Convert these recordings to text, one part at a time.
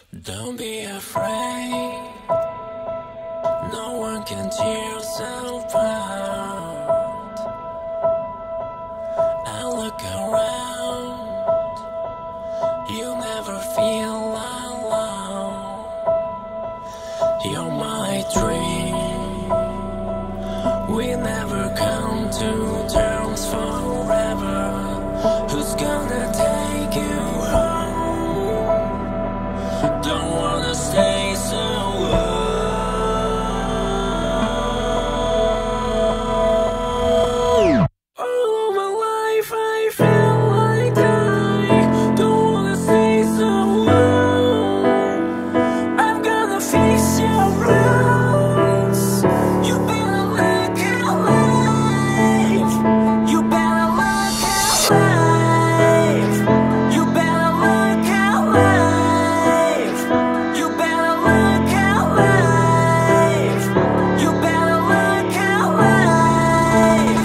Don't be afraid. No one can tear yourself apart. I look around. You never feel alone. You're my dream. We never come to terms forever. Who's gonna take you home? Don't wanna stay so long. All of my life I feel like dying. Don't wanna stay so long. I'm gonna fix your roots. You better look alive. You better look alive. You better look alive. You better look alive. You better look alive.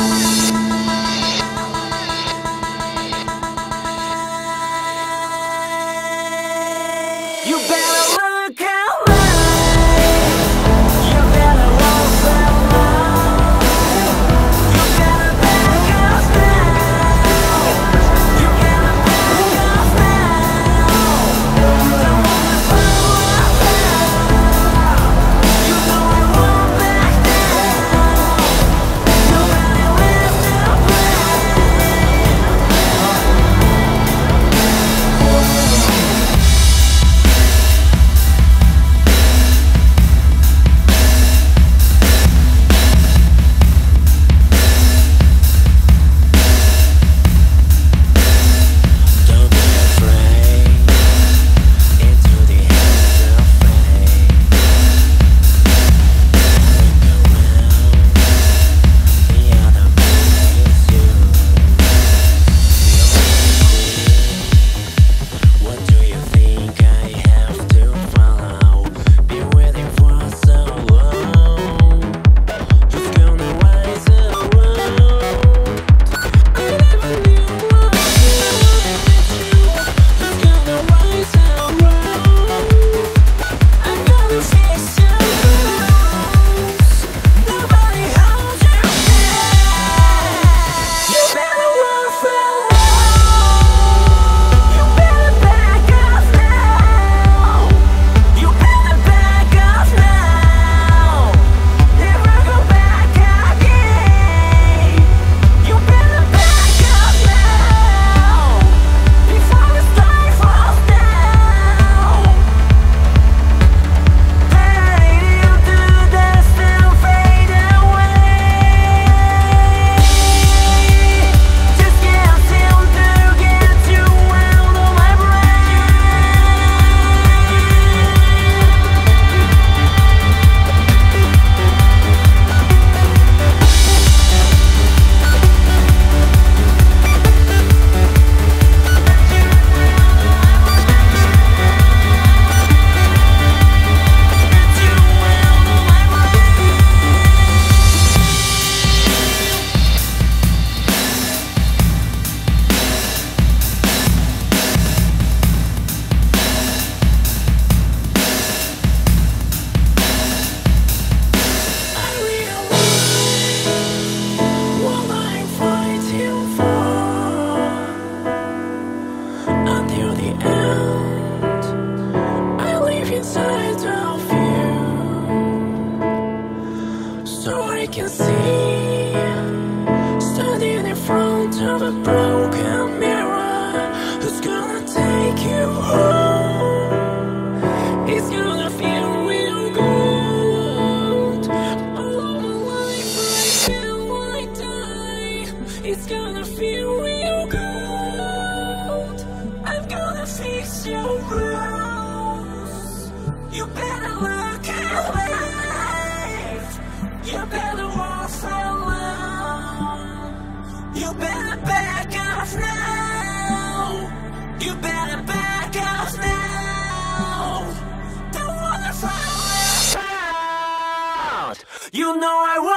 You better look alive. You better walk alone. You better back off now. You better back off now. Don't wanna fall off now. You know I won't back down. Nobody left to Don't be afraid. Into the hands of fate. Look around. The other man is you. What do you think I have to follow? Been waiting for so long. Who's gonna rise around? I never knew what you wanted to. Who's gonna rise around? I'm gonna fix your rules. Nobody holds you back. You better run for long. You better back off now. You better back off now. Never go back again. You better back off now. Before the sky falls down. Fade into dust and fade away. Just can't seem to get you out of my brain. I realize what I'm fighting for. Until the end, I live inside of you, so I can see, standing in front of a broken mirror. Who's gonna take you home? It's gonna feel real good. All of my life I feel like dying. It's gonna feel real good. I'm gonna fix your rules. You better look alive. You better walk alone. You better back off now. You better back off now. Don't wanna fall out. You know I